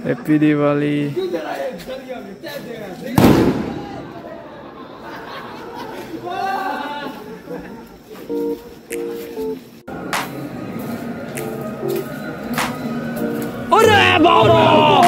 Happy Diwali. अरे बाबा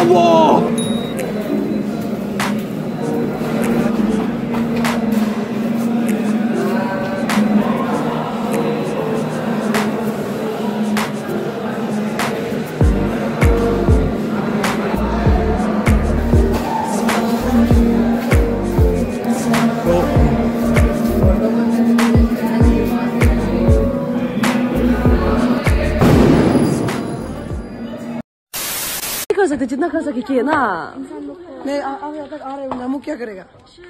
कर सकते जितना कर सके किए ना। मैं तक आ रहे हूँ, नमू क्या करेगा?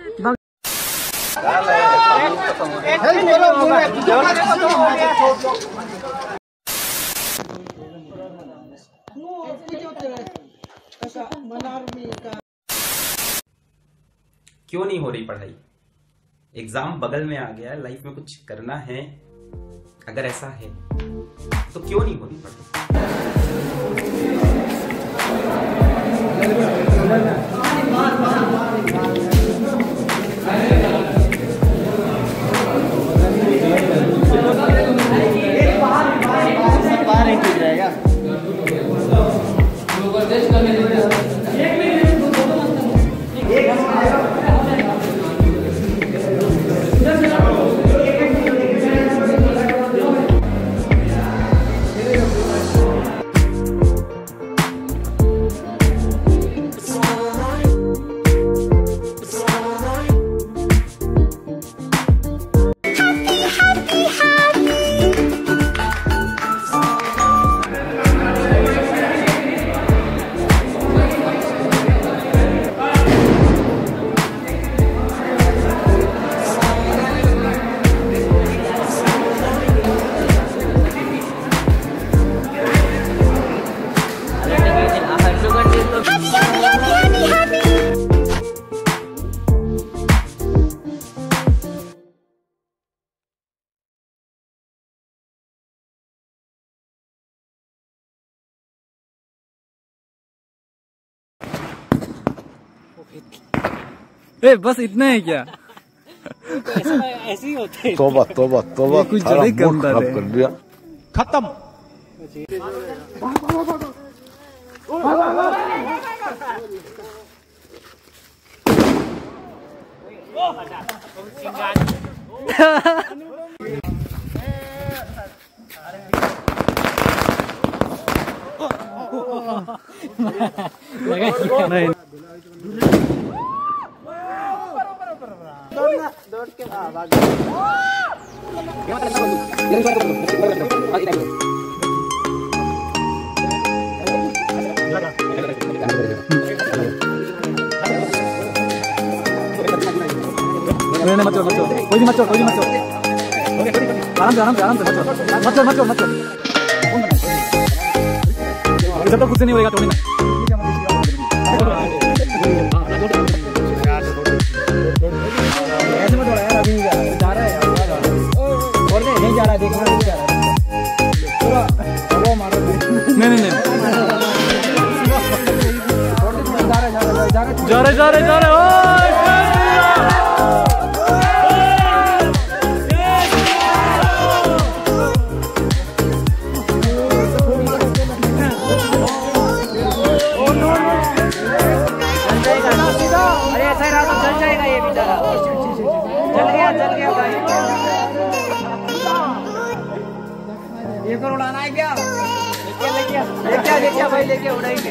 क्यों नहीं हो रही पढ़ाई? एग्जाम बगल में आ गया है, लाइफ में कुछ करना है। अगर ऐसा है तो क्यों नहीं हो रही पढ़ाई? ए बस इतना है क्या? ऐसे ही होते हैं। तोबा तोबा तोबा, कुछ ज्यादा ही गंदा खराब है। कर दिया। खत्म। नहीं दौड़ के भाग। मत चो कोई भी मत चो आराम से मत चो जब तक कुछ नहीं होगा टोनी में। ऐसे मत यार, अभी जा रहा है और नहीं जा रहा है, देखना नहीं जा रहा है पूरा वो मारो। नहीं जा रहे ये पर उड़ाना है क्या? लेके भाई, लेके उड़ाएंगे।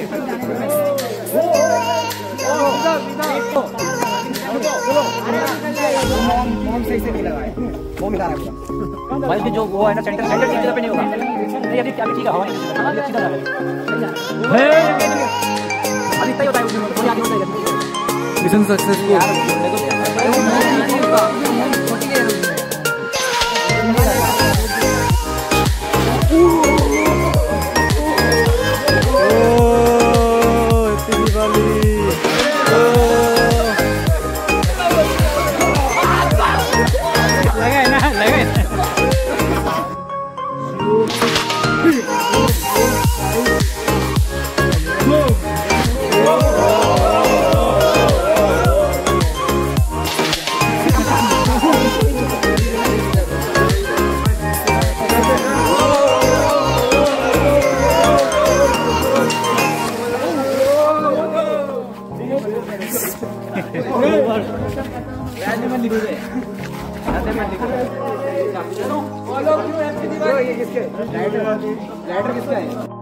सही से नहीं लगाए, वो मिला रहा भाई जो वो है ना, सेंटर की जगह पे नहीं होगा। नहीं अभी ठीक है, हवा नहीं सीधा लगा अभी तय होता है, थोड़ी आगे होता है। Mission successful. ये किसके? लाइटर किसका है?